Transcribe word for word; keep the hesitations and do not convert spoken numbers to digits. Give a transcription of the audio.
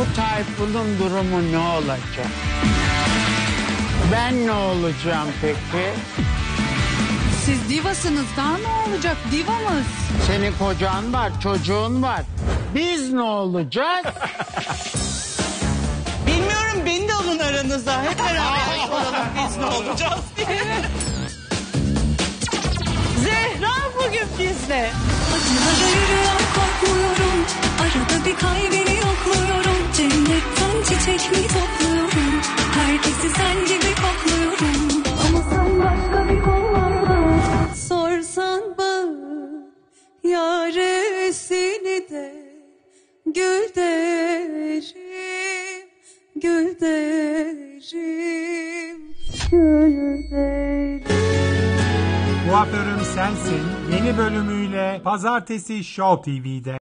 Bu Tayfun'un durumu ne olacak? Ben ne olacağım peki? Siz divasınız, daha ne olacak? Divamız. Senin kocan var, çocuğun var. Biz ne olacağız? Bilmiyorum, beni de alın aranıza. Hep beraber soralım biz ne olacağız diye. Zehra bugün bizle. Acılara yürüyor korkmuyorum. Arada bir kalbini yokluyorum. Cennetten çiçek mi topluyorum? Herkesi sen gibi kokluyorum. Ama sen başka bir kollarda. Sorsan bana yaresini de gül derim, gül derim, gül derim. Kuaförüm Sensin yeni bölümüyle Pazartesi Show T V'de.